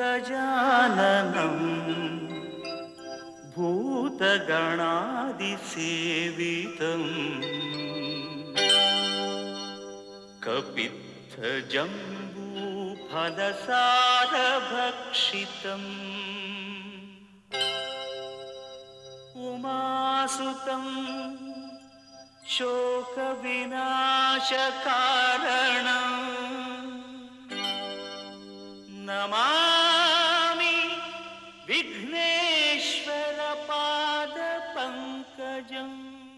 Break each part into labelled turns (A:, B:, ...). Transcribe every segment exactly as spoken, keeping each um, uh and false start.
A: गजाननं भूतगणादिसेवितं कपित्थजम्बूफलसारभक्षितम् उमासुतं शोकविनाशकारणं नमामि विघ्नेश्वरपादपङ्कजम्.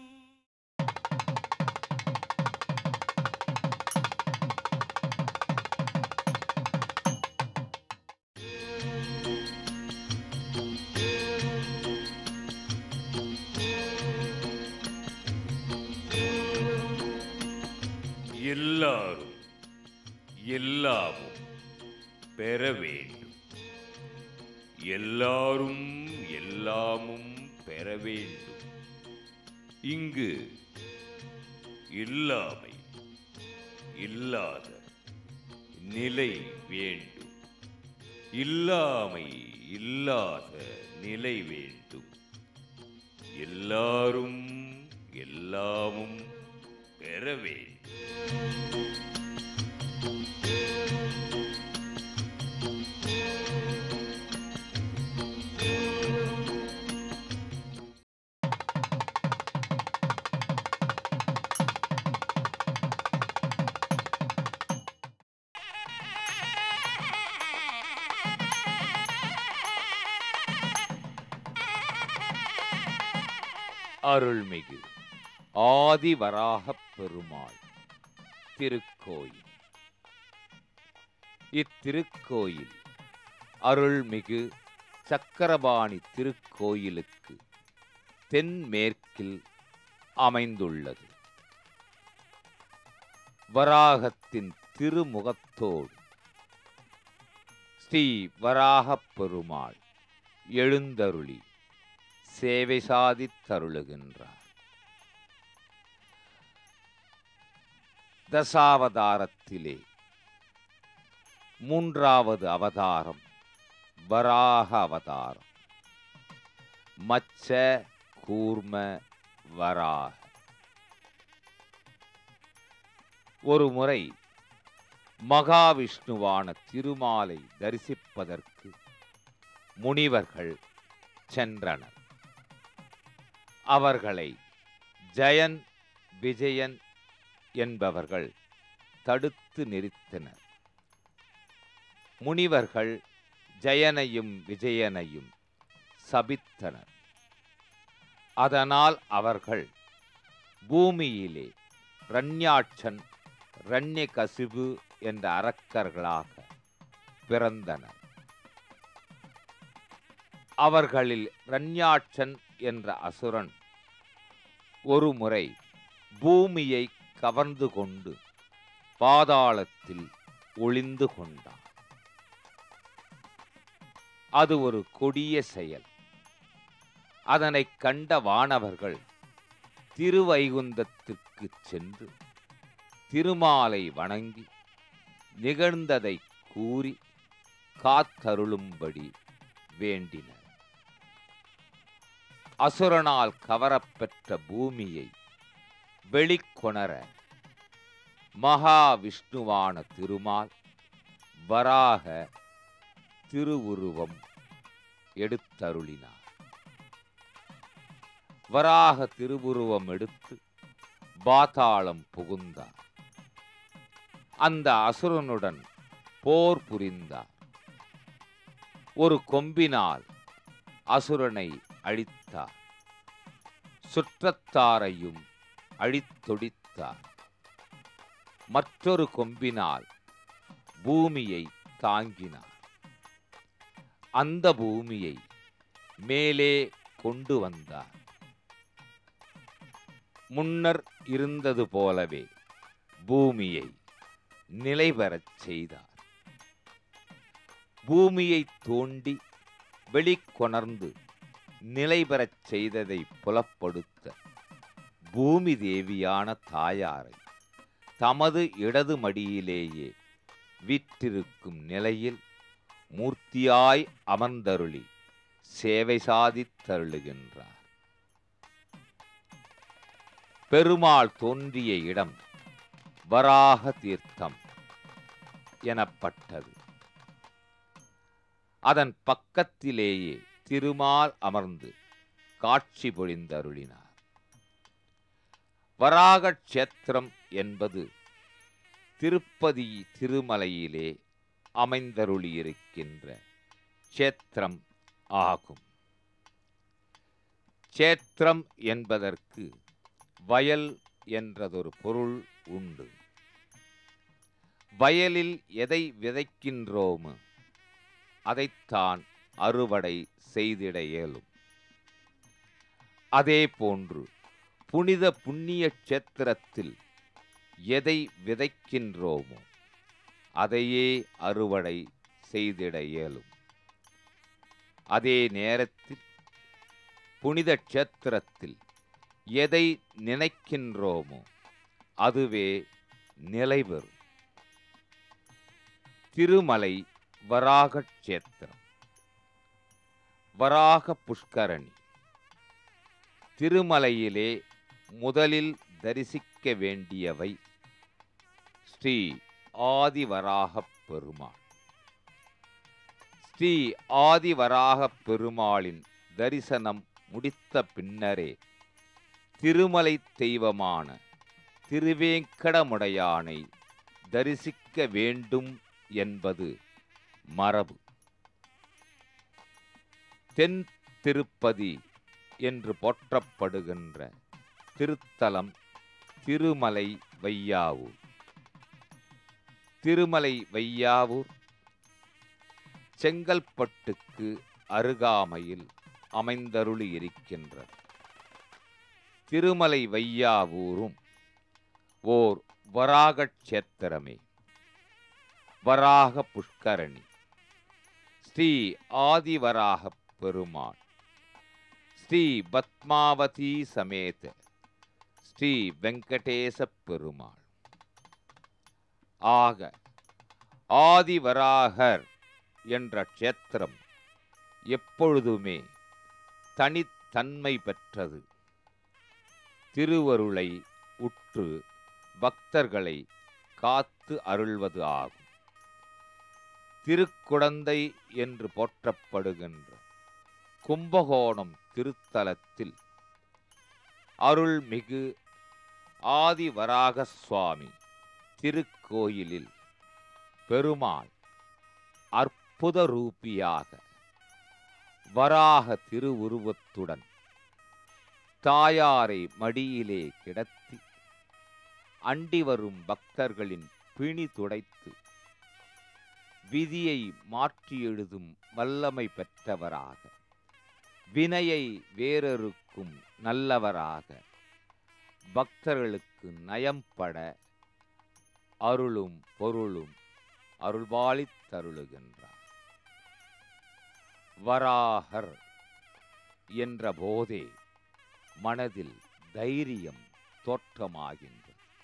B: எல்லாரும் எல்லாமும் பெற வேண்டும். எல்லாரும் எல்லாமும் பெற வேண்டும். இங்கு இல்லாமை இல்லாத நிலை வேண்டும். இல்லாமை இல்லாத நிலை வேண்டும். எல்லாரும் எல்லாமும் பெற வேண்டும். அருள்மிகு ஆதிவராகப் பெருமாள் திருக்கோயில். இத்திருக்கோயில் அருள்மிகு சக்கரபாணி திருக்கோயிலுக்கு தென்மேற்கில் அமைந்துள்ளது. வராகத்தின் திருமுகத்தோடு ஸ்ரீ வராகப் பெருமாள் எழுந்தருளி சேவை சாதித்தருளுகின்றார். தசாவதாரத்திலே மூன்றாவது அவதாரம் வராக அவதாரம். மச்ச கூர்ம வராக. ஒரு முறை மகாவிஷ்ணுவான திருமாலை தரிசிப்பதற்கு முனிவர்கள் சென்றனர். அவர்களை ஜயன் விஜயன் என்பவர்கள் தடுத்து நிறுத்தினர். முனிவர்கள் ஜயனையும் விஜயனையும் சபித்தனர். அதனால் அவர்கள் பூமியிலே ரண்யாட்சன் ரண்யகசிபு என்ற அரக்கர்களாக பிறந்தனர். அவர்களில் ரண்யாட்சன் என்ற அசுரன் ஒரு முறை பூமியை கவர்ந்து கொண்டு பாதாளத்தில் ஒளிந்து கொண்டான். அது ஒரு கொடிய செயல். அதனைக் கண்ட வானவர்கள் திருவைகுந்தத்திற்கு சென்று திருமாலை வணங்கி நிகழ்ந்ததை கூறி காத்தருளும்படி வேண்டினர். அசுரனால் கவரப்பெற்ற பூமியை வெளிக்கொணர மகாவிஷ்ணுவான திருமால் வராக திருவுருவம் எடுத்தருளினார். வராக திருவுருவம் எடுத்து பாதாளம் புகுந்தார். அந்த அசுரனுடன் போர் புரிந்தார். ஒரு கொம்பினால் அசுரனை அழித்தார். சுற்றத்தாரையும் அழித்தொடித்தார். மற்றொரு கொம்பினால் பூமியை தாங்கினார். அந்த பூமியை மேலே கொண்டு வந்தார். முன்னர் இருந்தது போலவே பூமியை நிலைபெறச் செய்தார். பூமியை தோண்டி வெளிக்கொணர்ந்து நிலைபெறச் செய்ததை புலப்படுத்த பூமி தேவியான தாயாரை தமது இடது மடியிலேயே வீற்றிருக்கும் நிலையில் மூர்த்தியாய் அமர்ந்தருளி சேவை சாதித்தருளுகின்றார். பெருமாள் தோன்றிய இடம் வராக தீர்த்தம் எனப்பட்டது. அதன் பக்கத்திலேயே திருமால் அமர்ந்து காட்சி பொழிந்தருளினார். வராக க்ஷேத்திரம் என்பது திருப்பதி திருமலையிலே அமைந்தருளியிருக்கின்ற க்ஷேத்திரம் ஆகும். க்ஷேத்திரம் என்பதற்கு வயல் என்றதொரு பொருள் உண்டு. வயலில் எதை விதைக்கின்றோமோ அதைத்தான் அறுவடை செய்திட இயலும். அதே போன்று புனித புண்ணிய க்ஷேத்திரத்தில் எதை விதைக்கின்றோமோ அதையே அறுவடை செய்திட இயலும். அதே நேரத்தில் புனித க்ஷேத்திரத்தில் எதை நினைக்கின்றோமோ அதுவே நிலை பெறும். திருமலை வராக க்ஷேத்திரம், வராக புஷ்கரணி. திருமலையிலே முதலில் தரிசிக்க வேண்டியவை ஸ்ரீ ஆதிவராகப் பெருமாள். ஸ்ரீ ஆதிவராகப் பெருமாளின் தரிசனம் முடித்த பின்னரே திருமலை தெய்வமான திருவேங்கடமுடையானை தரிசிக்க வேண்டும் என்பது மரபு. தென் திருப்பதி என்று போற்றப்படுகின்ற திருத்தலம் திருமலை வையாவூர். திருமலை வையாவூர் செங்கல்பட்டுக்கு அருகாமையில் அமைந்தருளி இருக்கின்றது. திருமலை வையாவூரும் ஓர் வராக க்ஷேத்திரமே. வராக புஷ்கரணி ஸ்ரீ ஆதிவராகப் பெருமாள், ஸ்ரீ பத்மாவதி சமேத ஸ்ரீ வெங்கடேச பெருமாள். ஆக ஆதிவராகர் என்ற க்ஷேத்திரம் எப்பொழுதுமே தனித்தன்மை பெற்றது. திருவருளை உற்று பக்தர்களை காத்து அருள்வது ஆகும். திருக்குடந்தை என்று போற்றப்படுகின்ற கும்பகோணம் திருத்தலத்தில் அருள்மிகு ஆதிவராக சுவாமி திருக்கோயிலில் பெருமாள் அற்புத ரூபியாக வராக திருவுருவத்துடன் தாயாரை மடியிலே கிடத்தி அண்டி வரும் பக்தர்களின் பிணி துடைத்து விதியை மாற்றி எழுதும் வல்லமை பெற்றவராக, வினையை வேறறுக்கும் நல்லவராக, பக்தர்களுக்கு நயம்பட அருளும் பொருளும் அருள்பாலித் தருளுகின்றார். வராகர் என்ற போதே மனதில் தைரியம் தோற்றமாகின்றது.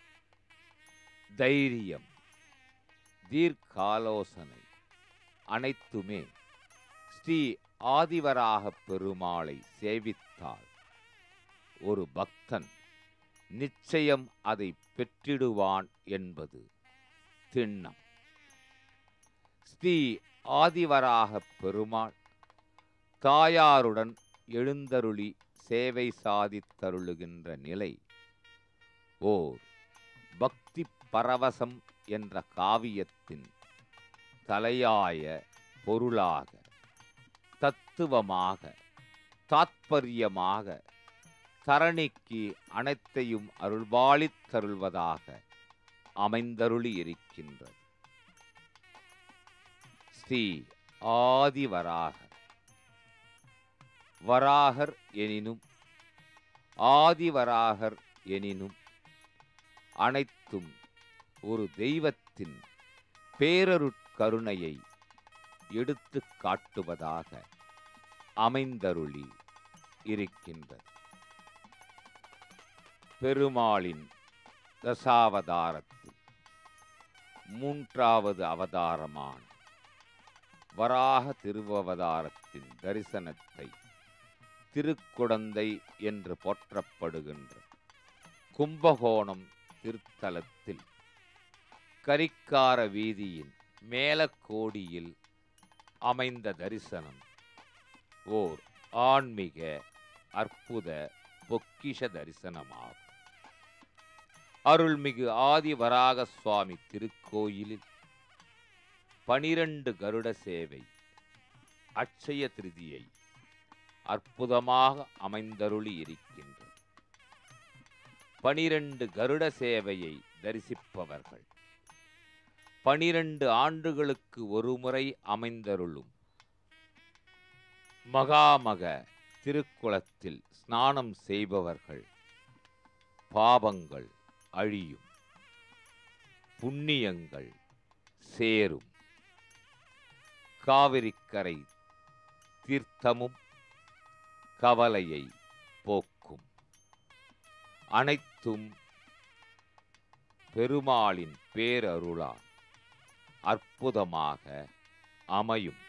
B: தைரியம், தீர்க்காலோசனை அனைத்துமே ஸ்ரீ ஆதிவராகப் பெருமாளை சேவித்தால் ஒரு பக்தன் நிச்சயம் அதை பெற்றிடுவான் என்பது திண்ணம். ஸ்ரீ ஆதிவராகப் பெருமாள் தாயாருடன் எழுந்தருளி சேவை சாதித்தருளுகின்ற நிலை ஓர் பக்தி பரவசம் என்ற காவியத்தின் தலையாய பொருளாக, தத்துவமாக, தாத்பரியமாக தரணிக்கு அனைத்தையும் அருள்பாலித் தருள்வதாக அமைந்தருளி இருக்கின்றது. ஸ்ரீ ஆதிவராகர். வராகர் எனினும் ஆதிவராகர் எனினும் அனைத்தும் ஒரு தெய்வத்தின் பேரருட்கருணையை எடுத்து காட்டுவதாக அமைந்தருளி இருக்கின்றது. பெருமாளின் தசாவதாரத்தில் மூன்றாவது அவதாரமான வராக திருவவதாரத்தின் தரிசனத்தை திருக்குடந்தை என்று போற்றப்படுகின்ற கும்பகோணம் திருத்தலத்தில் கரிக்கார வீதியின் மேலக்கோடியில் அமைந்த தரிசனம் ஓர் ஆன்மீக அற்புத பொக்கிஷ தரிசனமாகும். அருள்மிகு ஆதிவராக சுவாமி திருக்கோயிலில் பனிரண்டு கருட சேவை அட்சய திருதியை அற்புதமாக அமைந்தருளி இருக்கின்றது. பனிரண்டு கருட சேவையை தரிசிப்பவர்கள் பனிரண்டு ஆண்டுகளுக்கு ஒருமுறை அமைந்தருளும் மகாமக திருக்குளத்தில் ஸ்நானம் செய்பவர்கள் பாவங்கள் அழியும், புண்ணியங்கள் சேரும். காவிரிக்கரை தீர்த்தமும் கவலையை போக்கும். அனைத்தும் பெருமாளின் பேரருளால் அற்புதமாக அமையும்.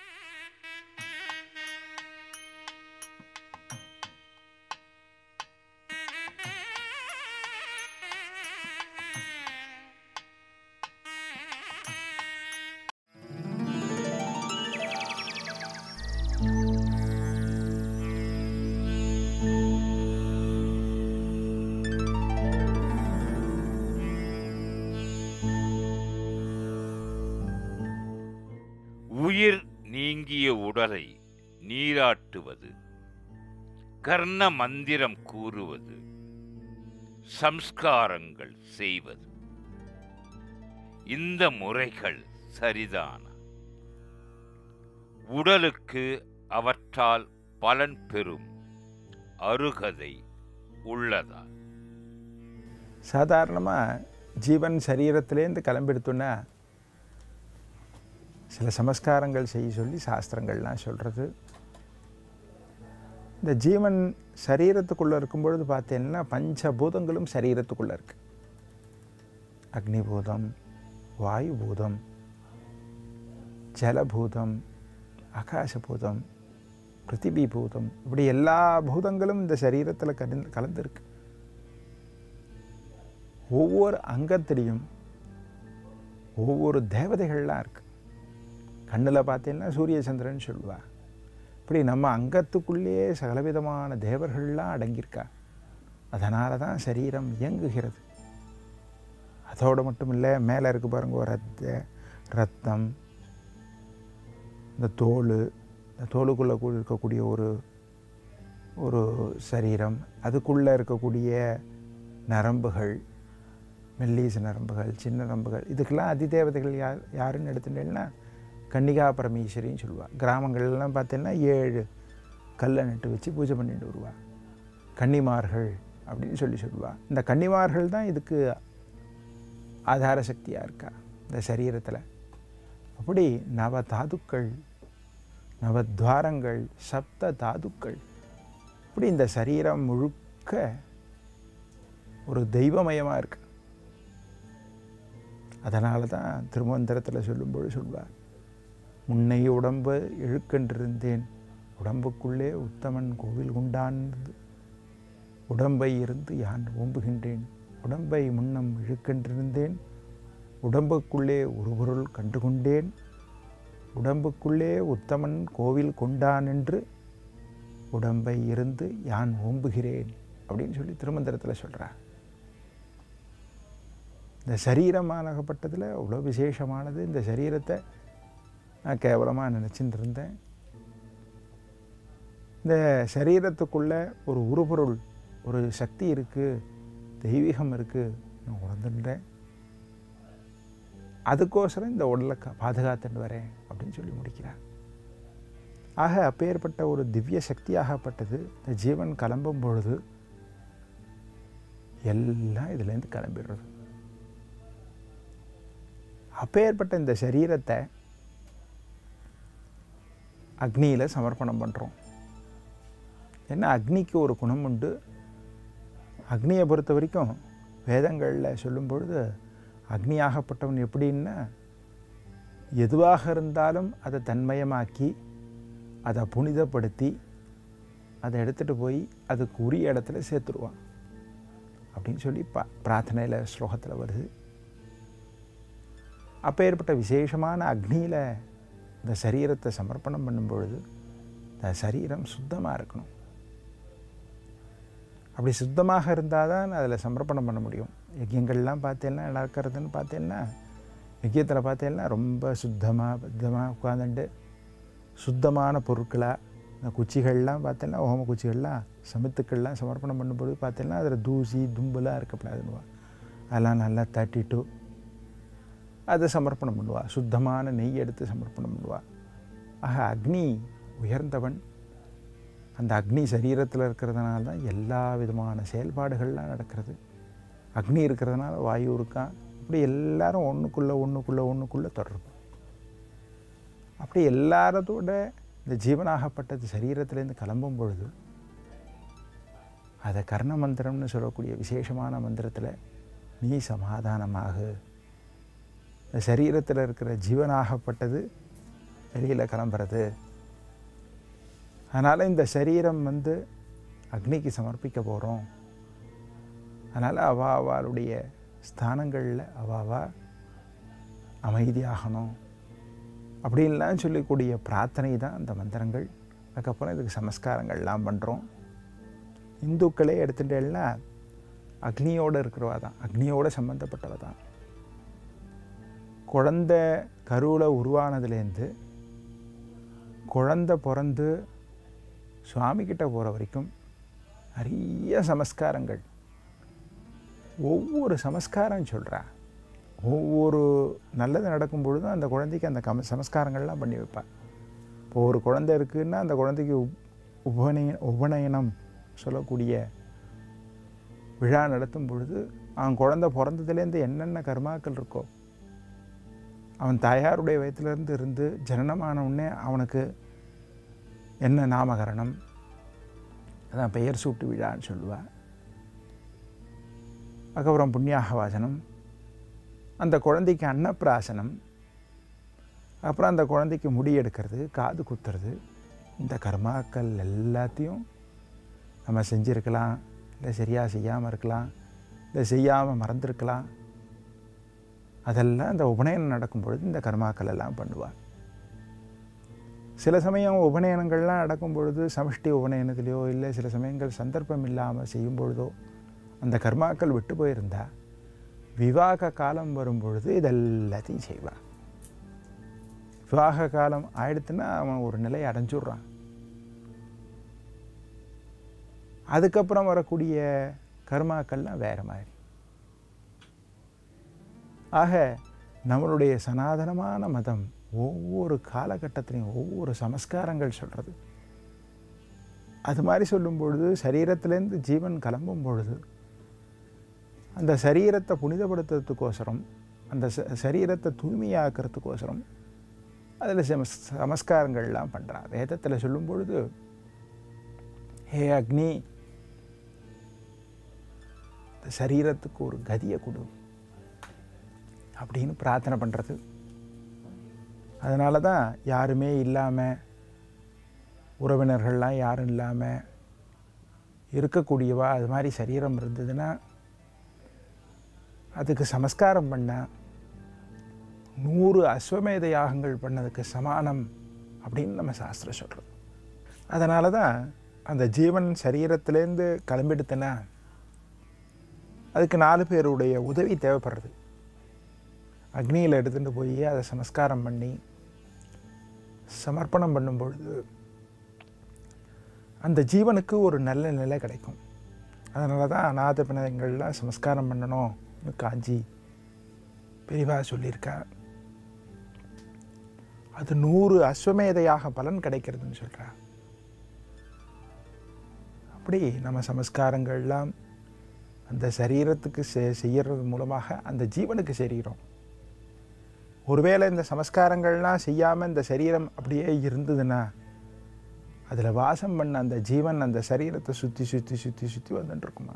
C: உயிர் நீங்கிய உடலை நீராட்டுவது, கர்ண மந்திரம் கூறுவது, சம்ஸ்காரங்கள் செய்வது, இந்த முறைகள் சரிதான? உடலுக்கு அவற்றால் பலன் பெறும் அருகதை உள்ளதா?
D: சாதாரணமாக ஜீவன் சரீரத்திலேருந்து கிளம்பிடுத்துன்னா சில சமஸ்காரங்கள் செய்ய சொல்லி சாஸ்திரங்கள்லாம் சொல்கிறது. இந்த ஜீவன் சரீரத்துக்குள்ளே இருக்கும்பொழுது பார்த்தீங்கன்னா பஞ்சபூதங்களும் சரீரத்துக்குள்ளே இருக்கு. அக்னிபூதம், வாயுபூதம், ஜலபூதம், ஆகாசபூதம், பிருத்திவி பூதம், இப்படி எல்லா பூதங்களும் இந்த சரீரத்தில் கலந்து கலந்துருக்கு. ஒவ்வொரு அங்கத்திலையும் ஒவ்வொரு தேவதைகள்லாம் இருக்குது. கண்ணில் பார்த்தீங்கன்னா சூரிய சந்திரன் சொல்லுவா. இப்படி நம்ம அங்கத்துக்குள்ளேயே சகலவிதமான தேவர்கள்லாம் அடங்கியிருக்கா. அதனால தான் சரீரம் இயங்குகிறது. அதோடு மட்டும் இல்லை, மேலே இருக்கு பாருங்க ரத்த ரத்தம், இந்த தோல், இந்த தோலுக்குள்ளே இருக்கக்கூடிய ஒரு ஒரு சரீரம், அதுக்குள்ளே இருக்கக்கூடிய நரம்புகள், மெல்லீச நரம்புகள், சின்ன நரம்புகள், இதுக்கெல்லாம் அதிதேவதைகள் யார் யாருன்னு எடுத்துட்டேன்னா கன்னிகா பரமேஸ்வரின்னு சொல்லுவாள். கிராமங்கள்லாம் பார்த்தீங்கன்னா ஏழு கல்லை நட்டு வச்சு பூஜை பண்ணிட்டு வருவாள். கன்னிமார்கள் அப்படின்னு சொல்லி சொல்லுவாள். இந்த கன்னிமார்கள் தான் இதுக்கு ஆதார சக்தியாக இருக்கா இந்த சரீரத்தில். அப்படி நவ தாதுக்கள், நவத்வாரங்கள், சப்த தாதுக்கள், இப்படி இந்த சரீரம் முழுக்க ஒரு தெய்வமயமாக இருக்கு. அதனால தான் திருமந்திரத்தில் சொல்லும்போது சொல்வார், முன்னை உடம்பு இழுக்கென்றிருந்தேன், உடம்புக்குள்ளே உத்தமன் கோவில் உண்டானது, உடம்பை இருந்து யான் ஓம்புகின்றேன், உடம்பை முன்னம் இழுக்கென்றிருந்தேன், உடம்புக்குள்ளே ஒரு பொருள் கண்டுகொண்டேன், உடம்புக்குள்ளே உத்தமன் கோவில் கொண்டான் என்று உடம்பை இருந்து யான் ஓம்புகிறேன் அப்படின்னு சொல்லி திருமந்திரத்தில் சொல்கிறார். இந்த சரீரமானப்பட்டதில் அவ்வளோ விசேஷமானது. இந்த சரீரத்தை நான் கேவலமாக நினச்சிட்டு இருந்தேன். இந்த சரீரத்துக்குள்ளே ஒரு உருபொருள், ஒரு சக்தி இருக்குது, தெய்வீகம் இருக்குது நான் உணர்ந்துட்டேன். அதுக்கோசரம் இந்த உடலை பாதுகாத்துட்டு வரேன் அப்படின்னு சொல்லி முடிக்கிறார். ஆக அப்பேற்பட்ட ஒரு திவ்ய சக்தியாகப்பட்டது இந்த ஜீவன் கிளம்பும் பொழுது எல்லாம் இதுலேருந்து கிளம்பிடுறது. அப்பேற்பட்ட இந்த சரீரத்தை அக்னியில் சமர்ப்பணம் பண்ணுறோம். ஏன்னா அக்னிக்கு ஒரு குணம் உண்டு. அக்னியை பொறுத்த வரைக்கும் வேதங்களில் சொல்லும் பொழுது அக்னியாகப்பட்டவன் எப்படின்னா எதுவாக இருந்தாலும் அதை தன்மயமாக்கி அதை புனிதப்படுத்தி அதை எடுத்துகிட்டு போய் அதுக்கு உரிய இடத்துல சேர்த்துருவான் அப்படின்னு சொல்லி பா பிரார்த்தனையில் ஸ்லோகத்தில் வருது. அப்போ ஏற்பட்ட விசேஷமான அக்னியில் இந்த சரீரத்தை சமர்ப்பணம் பண்ணும் பொழுது இந்த சரீரம் சுத்தமாக இருக்கணும். அப்படி சுத்தமாக இருந்தால் தான் அதில் சமர்ப்பணம் பண்ண முடியும். யஜ்யங்கள்லாம் பார்த்தேன்னா நடக்கிறதுன்னு பார்த்தேன்னா யஜ்யத்தில் பார்த்தேன்னா ரொம்ப சுத்தமாக பத்தமாக உட்காந்துட்டு சுத்தமான பொருட்களாக இந்த குச்சிகள்லாம் பார்த்தேன்னா ஹோம குச்சிகள்லாம் சமத்துக்கள்லாம் சமர்ப்பணம் பண்ணும்போது பார்த்தேன்னா அதில் தூசி தும்பலாக இருக்கக்கூடாதுன்னுவா. அதெல்லாம் நல்லா தட்டிட்டு அதை சமர்ப்பணம் பண்ணுவாள். சுத்தமான நெய் எடுத்து சமர்ப்பணம் பண்ணுவாள். ஆக அக்னி உயர்ந்தவன். அந்த அக்னி சரீரத்தில் இருக்கிறதுனால தான் எல்லா விதமான செயல்பாடுகள்லாம் நடக்கிறது. அக்னி இருக்கிறதுனால வாயு இருக்கான். இப்படி எல்லாரும் ஒன்றுக்குள்ளே ஒன்றுக்குள்ளே ஒன்றுக்குள்ளே தொடர்பு. அப்படி எல்லாரதோட இந்த ஜீவனாகப்பட்டது சரீரத்திலேருந்து கிளம்பும் பொழுது அதை கர்ண மந்திரம்னு சொல்லக்கூடிய விசேஷமான மந்திரத்தில் நீ சமாதானமாக இந்த சரீரத்தில் இருக்கிற ஜீவனாகப்பட்டது வெளியில் கிளம்புறது. அதனால் இந்த சரீரம் வந்து அக்னிக்கு சமர்ப்பிக்க போகிறோம். அதனால் அவா அவளுடைய ஸ்தானங்களில் அவாவா அமைதியாகணும் அப்படின்லாம் சொல்லக்கூடிய பிரார்த்தனை தான் அந்த மந்திரங்கள். அதுக்கப்புறம் இதுக்கு சமஸ்காரங்கள்லாம் பண்ணுறோம். இந்துக்களே எடுத்துட்டேன்னா அக்னியோடு இருக்கிறவா தான், அக்னியோடு சம்மந்தப்பட்டவ தான். குழந்த கருவில் உருவானதுலேருந்து குழந்த பிறந்து சுவாமிக்கிட்ட போகிற வரைக்கும் நிறைய சமஸ்காரங்கள். ஒவ்வொரு சமஸ்காரம் சொல்கிறா. ஒவ்வொரு நல்லது நடக்கும் பொழுதும் அந்த குழந்தைக்கு அந்த கம சமஸ்காரங்கள்லாம் பண்ணி வைப்பாள். இப்போ ஒரு குழந்தை இருக்குதுன்னா அந்த குழந்தைக்கு உப் உபநய உபநயனம் சொல்லக்கூடிய விழா நடத்தும் பொழுது அவன் குழந்தை பிறந்ததுலேருந்து என்னென்ன கர்மாக்கள் இருக்கோ, அவன் தாயாருடைய வயத்திலேருந்து இருந்து ஜனனமான உடனே அவனுக்கு என்ன நாமகரணம், அதான் பெயர் சூட்டு விழான்னு சொல்லுவாள். அதுக்கப்புறம் புண்ணியாக வாசனம், அந்த குழந்தைக்கு அன்னப்பிராசனம், அப்புறம் அந்த குழந்தைக்கு முடி எடுக்கிறது, காது குத்துறது. இந்த கர்மாக்கள் எல்லாத்தையும் நம்ம செஞ்சுருக்கலாம், இல்லை சரியாக செய்யாமல் இருக்கலாம், இல்லை செய்யாமல் மறந்துருக்கலாம். அதெல்லாம் இந்த உபநயனம் நடக்கும் பொழுது இந்த கர்மாக்கள் எல்லாம் பண்ணுவாள். சில சமயம் உபநயனங்கள்லாம் நடக்கும் பொழுது சமஷ்டி உபநயனத்திலையோ இல்லை சில சமயங்கள் சந்தர்ப்பம் இல்லாமல் செய்யும் பொழுதோ அந்த கர்மாக்கள் விட்டு போயிருந்தா விவாக காலம் வரும் பொழுது இதெல்லாத்தையும் செய்வான். விவாக காலம் ஆயிடுத்துன்னா அவன் ஒரு நிலையை அடைஞ்சுடுறான். அதுக்கப்புறம் வரக்கூடிய கர்மாக்கள்லாம் வேறு மாதிரி. ஆக நம்மளுடைய சனாதனமான மதம் ஒவ்வொரு காலகட்டத்திலையும் ஒவ்வொரு சமஸ்காரங்கள் சொல்கிறது. அது மாதிரி சொல்லும் பொழுது சரீரத்திலேருந்து ஜீவன் கிளம்பும் பொழுது அந்த சரீரத்தை புனிதப்படுத்துறதுக்கோசரம், அந்த ச சரீரத்தை தூய்மையாக்கிறதுக்கோசரம் அதில் சம சமஸ்காரங்கள்லாம் பண்ணுறான். வேதத்தில் சொல்லும் பொழுது ஹே அக்னி, இந்த சரீரத்துக்கு ஒரு கதியை கொடு அப்படின்னு பிரார்த்தனை பண்ணுறது. அதனால தான் யாருமே இல்லாமல், உறவினர்கள்லாம் யாரும் இல்லாமல் இருக்கக்கூடியவா அது மாதிரி சரீரம் இருந்ததுன்னா அதுக்கு சமஸ்காரம் பண்ணால் நூறு அஸ்வமேத யாகங்கள் பண்ணதுக்கு சமானம் அப்படின்னு நம்ம சாஸ்திரம் சொல்கிறோம். அதனால தான் அந்த ஜீவன் சரீரத்திலேருந்து கிளம்பிடுத்துனா அதுக்கு நாலு பேருடைய உதவி தேவைப்படுறது. அக்னியில் எடுத்துகிட்டு போய் அதை சமஸ்காரம் பண்ணி சமர்ப்பணம் பண்ணும் பொழுது அந்த ஜீவனுக்கு ஒரு நல்ல நிலை கிடைக்கும். அதனால தான் அநாத பிணங்கள்லாம் சமஸ்காரம் பண்ணணும் காஞ்சி பெரிவா சொல்லியிருக்கா. அது நூறு அஸ்வமேதையாக பலன் கிடைக்கிறதுன்னு சொல்கிறா. அப்படி நம்ம சமஸ்காரங்கள்லாம் அந்த சரீரத்துக்கு செ செய்கிறது மூலமாக அந்த ஜீவனுக்கு செய்கிறோம். ஒருவேளை இந்த சமஸ்காரங்கள்லாம் செய்யாமல் இந்த சரீரம் அப்படியே இருந்ததுன்னா அதில் வாசம் பண்ண அந்த ஜீவன் அந்த சரீரத்தை சுற்றி சுற்றி சுற்றி சுற்றி வந்துட்டுருக்குமா.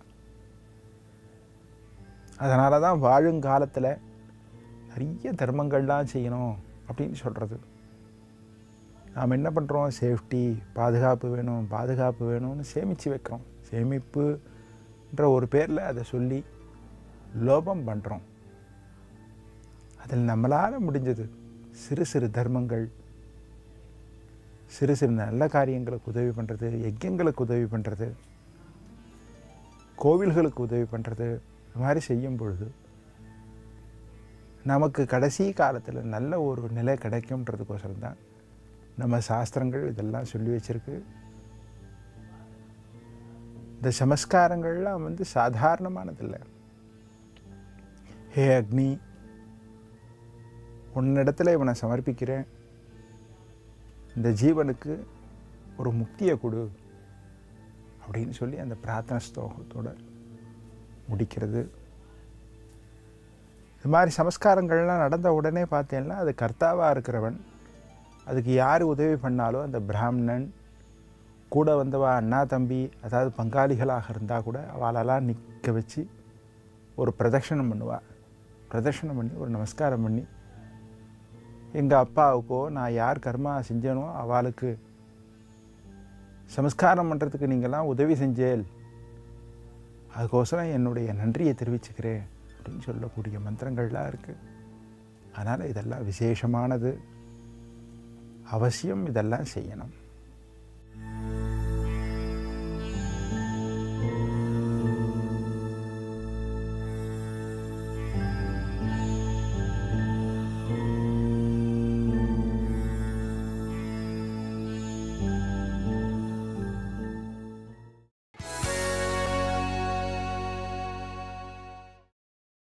D: அதனால தான் வாழுங்காலத்தில் நிறைய தர்மங்கள்லாம் செய்யணும், அப்படின்னு சொல்கிறது. நாம் என்ன பண்ணுறோம், சேஃப்டி, பாதுகாப்பு வேணும், பாதுகாப்பு வேணும்னு சேமித்து வைக்கிறோம். சேமிப்புன்ற ஒரு பேரில் அதை சொல்லி லோபம் பண்ணுறோம். அதில் நம்மளால் முடிஞ்சது சிறு சிறு தர்மங்கள், சிறு சிறு நல்ல காரியங்களுக்கு உதவி பண்ணுறது, யஜ்யங்களுக்கு உதவி பண்ணுறது, கோவில்களுக்கு உதவி பண்ணுறது, இது மாதிரி செய்யும் பொழுது நமக்கு கடைசி காலத்தில் நல்ல ஒரு நிலை கிடைக்கும்ன்றதுக்கோசரம் தான் நம்ம சாஸ்திரங்கள் இதெல்லாம் சொல்லி வச்சிருக்கு. இந்த சமஸ்காரங்கள்லாம் வந்து சாதாரணமானதில்லை. ஹே அக்னி, உன்னிடத்துல இவனை சமர்ப்பிக்கிறேன், இந்த ஜீவனுக்கு ஒரு முக்தியை கொடு அப்படின்னு சொல்லி அந்த பிரார்த்தனை ஸ்லோகத்தோடு முடிக்கிறது. இது மாதிரி சமஸ்காரங்கள்லாம் நடந்த உடனே பார்த்தேன்னா அது கர்த்தாவாக இருக்கிறவன், அதுக்கு யார் உதவி பண்ணாலும் அந்த பிராமணன் கூட வந்தவா அண்ணா தம்பி, அதாவது பங்காளிகளாக இருந்தால் கூட அவளெல்லாம் நிற்க வச்சு ஒரு பிரதட்சணம் பண்ணுவாள். பிரதட்சணம் பண்ணி ஒரு நமஸ்காரம் பண்ணி, எங்கள் அப்பாவுக்கோ நான் யார் கர்மா செஞ்சேனோ அவளுக்கு சமஸ்காரம் பண்ணுறதுக்கு நீங்கள்லாம் உதவி செஞ்சேல், அதுக்கோசரம் என்னுடைய நன்றியை தெரிவிச்சுக்கிறேன் அப்படின்னு சொல்லக்கூடிய மந்திரங்கள்லாம் இருக்குது. அதனால் இதெல்லாம் விசேஷமானது, அவசியம் இதெல்லாம் செய்யணும்.